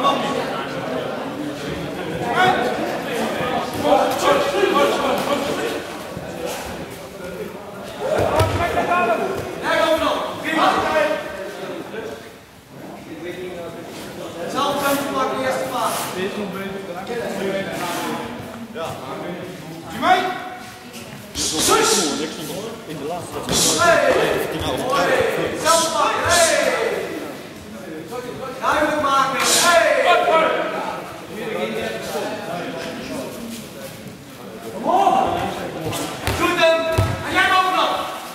In de laatste zelf pakken, duidelijk maken, doe hem, en jij bovenop.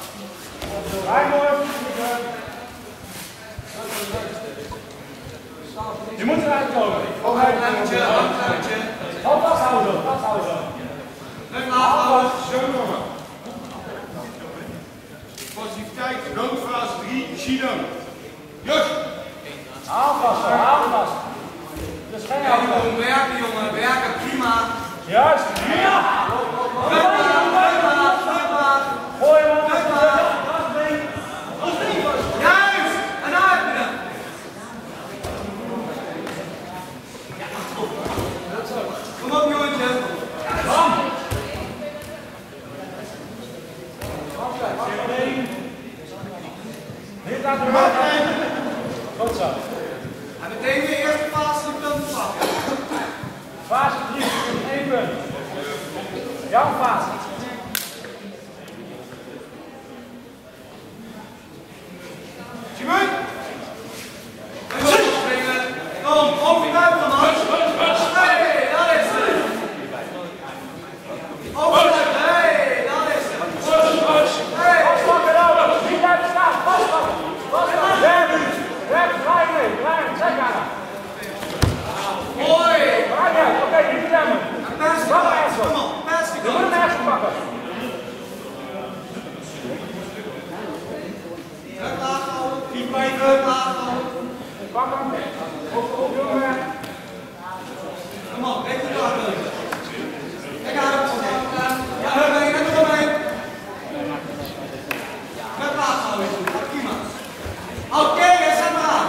Je moet eruit komen. Handje. Vasthouden. Leuk laten. Zo nog. Passiviteit, roodfase 3, Chino. Jos! Haal vast. Dat is geen Jongen, werken jongen, werken, prima. Juist. Ja. Druk maar. Gooi hem op. Juist, en daar heb je hem. Kom op jongetje. Dit laat hem maar. Goed zo. En meteen de eerste fase die punten pakken. Fase 3, 1 punt. Jouw fase. Simon! Kom, overbuiten man. Hey, dat is het. Overbuiten, hey, dat is het. Hey. Vastpakken nou. Niet blijven staan. Vastpakken. Rechts, draai mee. Zeg aan hem. Mooi. Draai mee. Oké, niet remmen. Kom op, pass die Je moet hem ergens pakken. druk laag houden. Druk laag houden. Pak hem. Op, jongen. Kom op, weet je daar. Kijk uit. Ja, ermee, ermee. Druk laag houden. Prima. Oké, zet maar aan.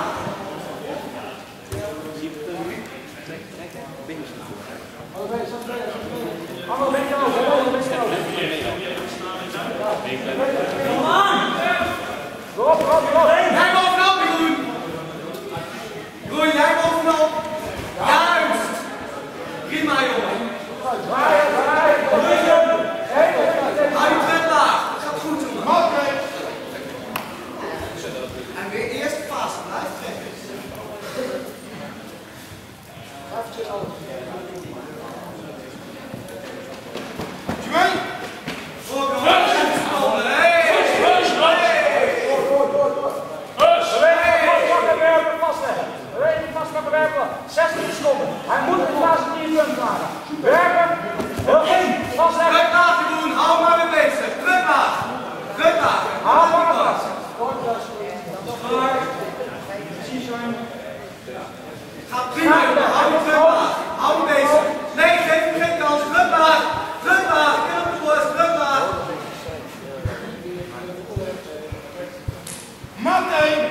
Allemaal een beetje over. Kom aan. Erop. Jij bovenop, Jeroen. Jeroen, jij bovenop. Juist. Prima, jongen. Draaien. Hou je terug laag. Dat gaat goed, jongen. En weer eerste fase. Blijf trekken. Jimmy! Vastpakken werpen. 60 seconden. Hij moet in fase 4 punten maken. Werken. Heel goed. Vastleggen. Druk laag doen, hou maar weer bezig. Druk laag. Hou maar vast. Gaat prima, jongen. Hou je druk laag. Hou je bezig. Nee, geef hem geen kans. Druk laag. Ik wil op de borst. Druk laag. Martijn!